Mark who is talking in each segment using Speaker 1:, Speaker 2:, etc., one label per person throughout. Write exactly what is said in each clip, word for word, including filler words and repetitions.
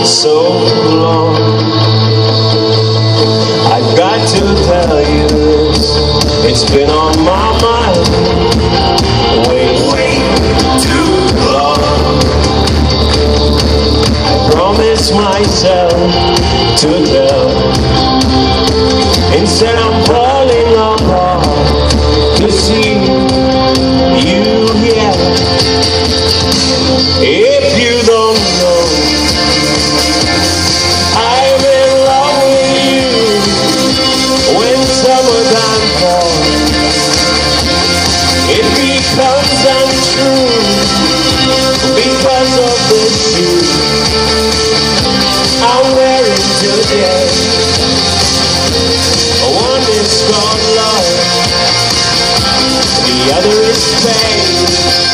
Speaker 1: so long. I've got to tell you this, it's been on my mind way, way too long. I promised myself to tell, instead I'm falling apart to see you here. If you don't know, I'm in love with you. When summertime falls, it becomes untrue because of the shoes I'm wearing today. One is called love, the other is pain.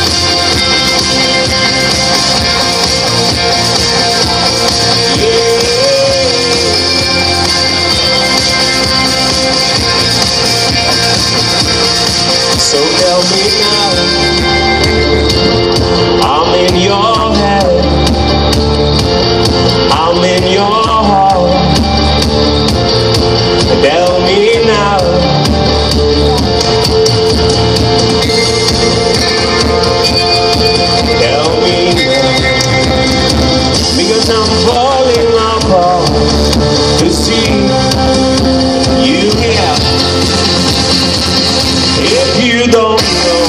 Speaker 1: So tell me now, I'm in your head, I'm in your heart. Tell me now, tell me now, because I'm falling apart to see you here. If you don't know,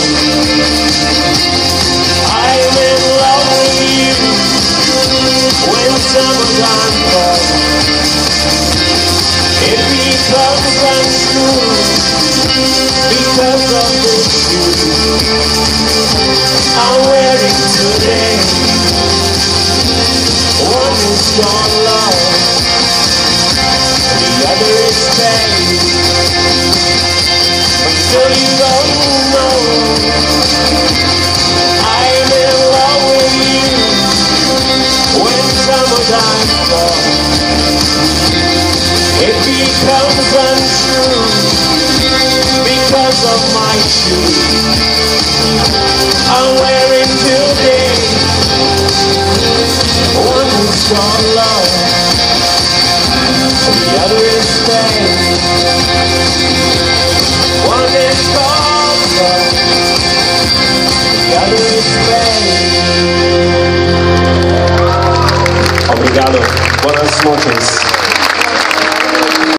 Speaker 1: I'm in love with you. When summertime falls, it becomes untrue because of the shoes I'm wearing today. One is called love, the other is pain. So you don't know, I'm in love with you. When summertime falls, it becomes untrue because of my shoes I'm wearing today. One is called love, the other is pain. One is called love, the other is pain. Obrigado. Buenas noches.